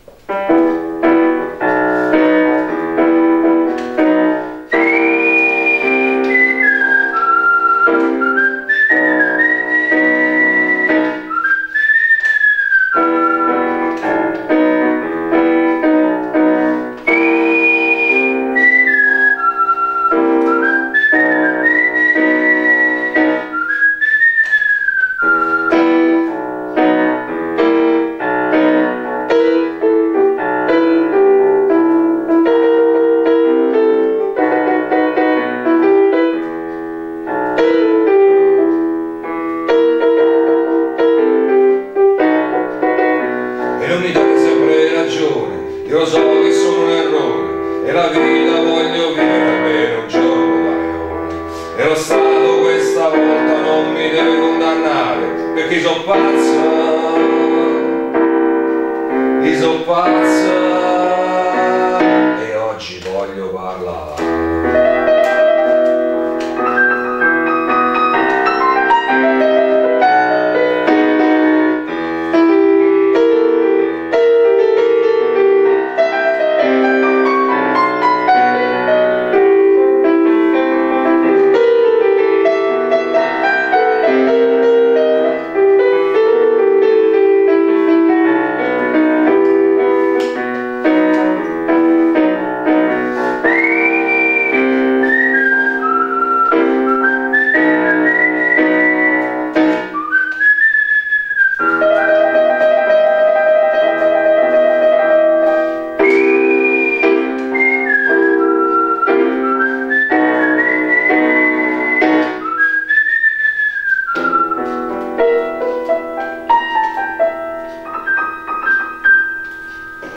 Non mi date sempre ragione, io so che sono un errore e la vita voglio vivere almeno un giorno da leone. E lo Stato questa volta non mi deve condannare perché io so pazzo,